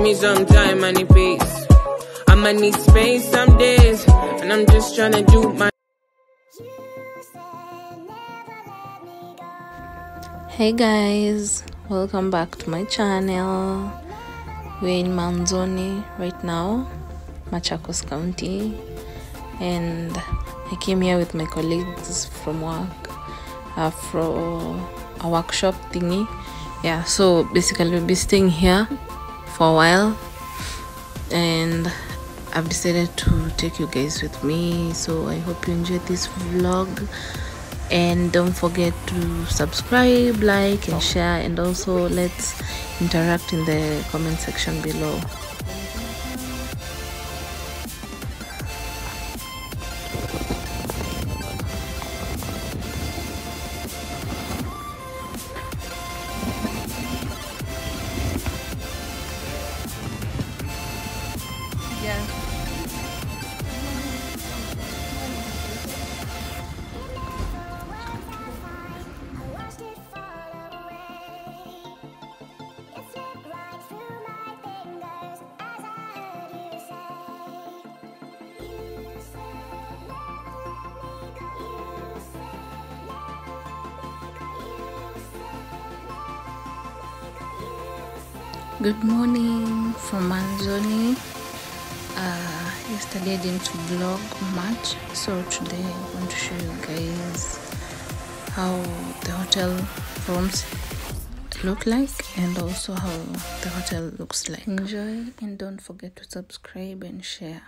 need some time and peace. I'ma need space some days, and I'm just trying to do my. Hey guys, welcome back to my channel. We're in Maanzoni right now, Machakos County, and I came here with my colleagues from work for a workshop thingy. Yeah, so basically we'll be staying here for a while, and I've decided to take you guys with me. So I hope you enjoyed this vlog, and don't forget to subscribe, like and share, and also let's interact in the comment section below. Good morning from Maanzoni. Yesterday I didn't vlog much, so today I want to show you guys how the hotel rooms look like and also how the hotel looks like. Enjoy, and don't forget to subscribe and share.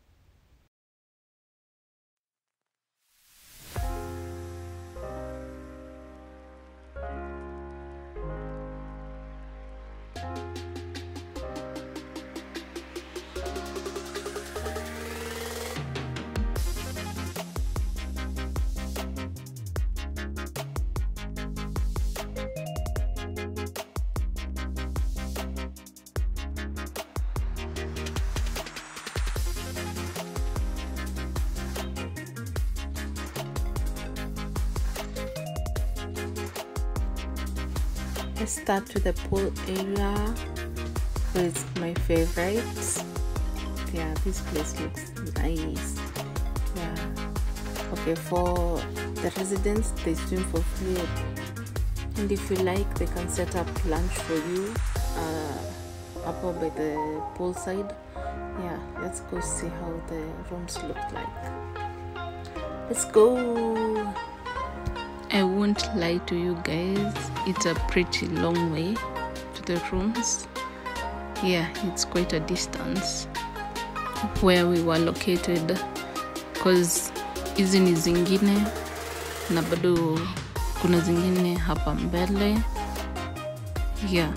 Let's start with the pool area, which is my favorite. Yeah, this place looks nice. Yeah. Okay, for the residents, they swim for free, and if you like, they can set up lunch for you up by the poolside. Yeah, let's go see how the rooms look like. Let's go. I won't lie to you guys, it's a pretty long way to the rooms. Yeah, it's quite a distance where we were located, because hizi ni zingine na bado kuna zingine hapa mbele. Yeah,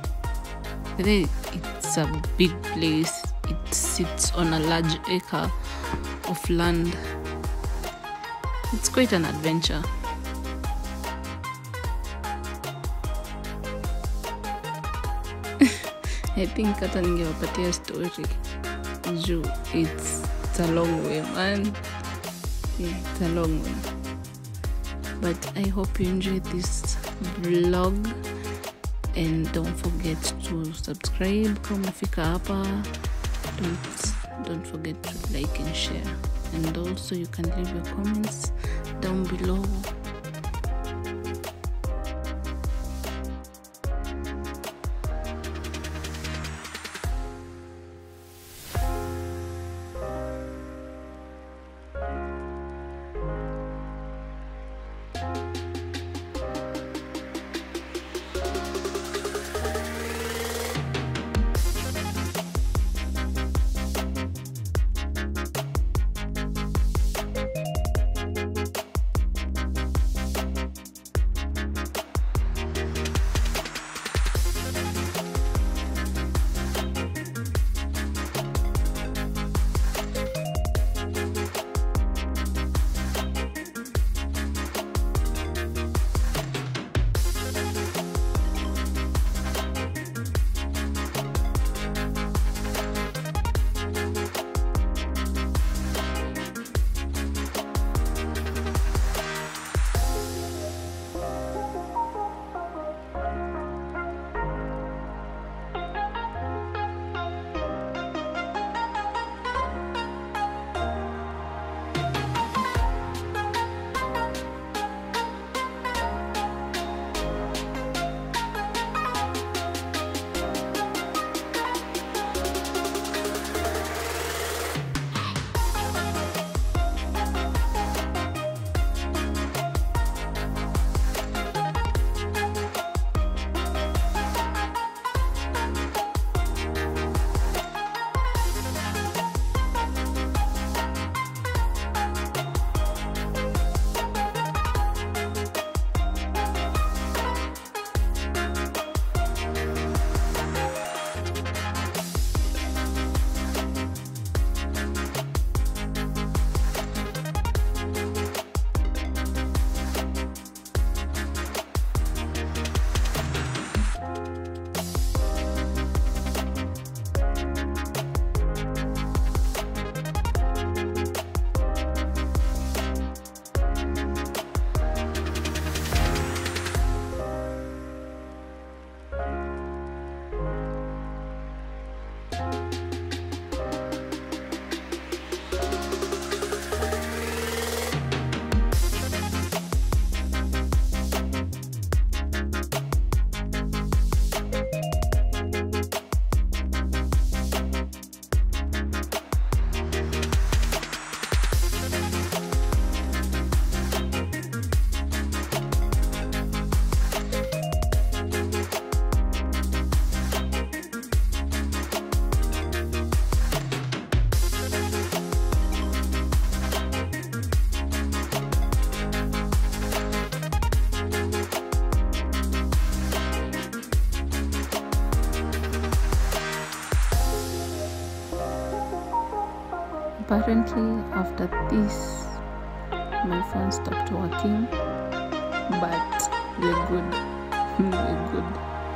it's a big place. It sits on a large acre of land. It's quite an adventure. I think hata ningewapatia story juu it's a long way, man. Yeah, it's a long way, but I hope you enjoyed this vlog, and don't forget to subscribe kama umefika hapa. Don't forget to like and share, and also you can leave your comments down below. Apparently after this my phone stopped working, but we're good. We're good.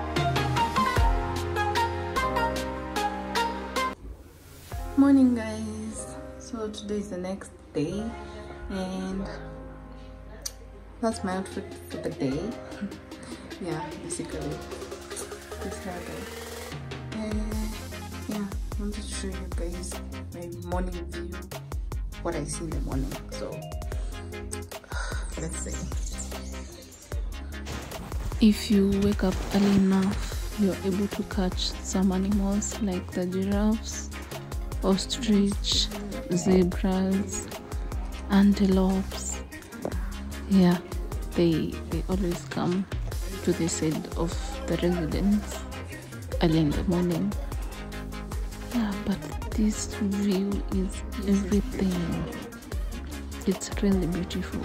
Morning guys, so today is the next day and that's my outfit for the day. Yeah, basically this hair though. Yeah, I wanted to show you guys my morning view, what I see in the morning. So let's see. If you wake up early enough, you're able to catch some animals like the giraffes, ostrich, zebras, antelopes. Yeah, they always come to the side of the residence early in the morning. Yeah, but this view is everything. It's really beautiful.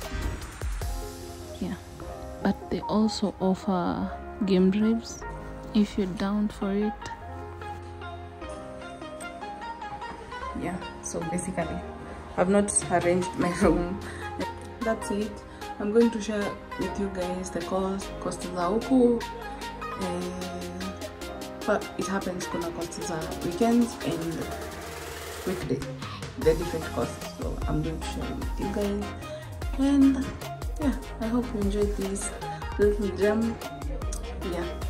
Yeah, but they also offer game drives if you're down for it. Yeah, so basically I've not arranged my room. That's it. I'm going to share with you guys the costs za huku, but it happens kuna costs za weekends and weekdays, the different costs. So I'm going to share with you guys, and yeah, I hope you enjoyed this little gem. Yeah.